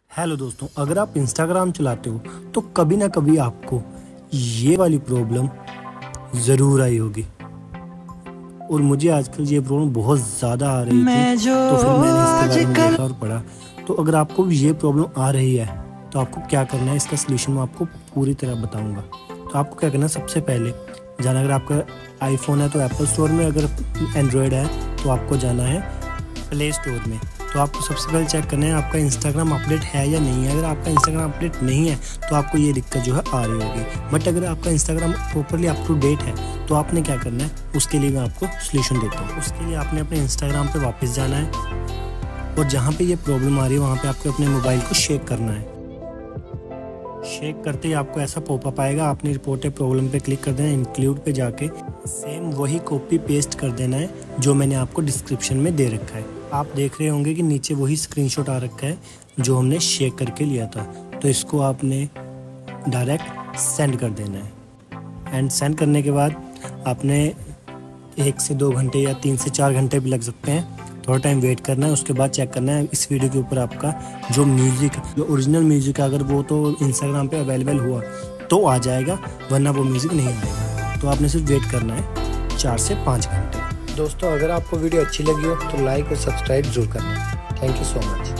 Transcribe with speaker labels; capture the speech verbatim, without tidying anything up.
Speaker 1: Hello दोस्तों, अगर आप इंस्टाग्राम चलाते हो तो कभी ना कभी आपको ये वाली प्रॉब्लम ज़रूर आई होगी। और मुझे आजकल ये प्रॉब्लम बहुत ज़्यादा आ रही थी, तो फिर मैंने इसके बारे में देखा और पढ़ा। तो अगर आपको भी ये प्रॉब्लम आ रही है तो आपको क्या करना है, इसका सलूशन मैं आपको पूरी तरह बताऊंगा। तो आपको क्या करना है, सबसे पहले जाना, अगर आपका आईफोन है तो एप्पल स्टोर में, अगर एंड्रॉयड है तो आपको जाना है प्ले स्टोर में। तो आपको सबसे पहले चेक करना है आपका इंस्टाग्राम अपडेट है या नहीं है। अगर आपका इंस्टाग्राम अपडेट नहीं है तो आपको ये दिक्कत जो है आ रही होगी। बट अगर आपका Instagram properly up to date है तो आपने क्या करना है, उसके लिए मैं आपको सोल्यूशन देता हूँ। उसके लिए आपने अपने इंस्टाग्राम पे वापस जाना है और जहाँ पे ये प्रॉब्लम आ रही है वहाँ पे आपको अपने मोबाइल को शेक करना है। शेक करते ही आपको ऐसा पॉपअप आएगा, आपने रिपोर्टेड प्रॉब्लम पे क्लिक कर देना है। इंक्लूड पे जाके सेम वही कॉपी पेस्ट कर देना है जो मैंने आपको डिस्क्रिप्शन में दे रखा है। आप देख रहे होंगे कि नीचे वही स्क्रीनशॉट आ रखा है जो हमने शेक करके लिया था। तो इसको आपने डायरेक्ट सेंड कर देना है। एंड सेंड करने के बाद आपने एक से दो घंटे या तीन से चार घंटे भी लग सकते हैं, थोड़ा टाइम वेट करना है। उसके बाद चेक करना है इस वीडियो के ऊपर आपका जो म्यूज़िक, जो ओरिजिनल म्यूज़िक है, अगर वो तो इंस्टाग्राम पे अवेलेबल हुआ तो आ जाएगा, वरना वो म्यूज़िक नहीं आएगा। तो आपने सिर्फ वेट करना है चार से पाँच घंटे। दोस्तों, अगर आपको वीडियो अच्छी लगी हो तो लाइक और सब्सक्राइब जरूर करना। Thank you so much.